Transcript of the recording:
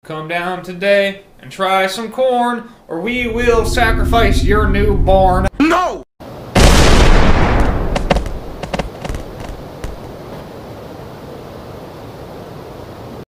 come down today and try some corn, or we will sacrifice your newborn. No!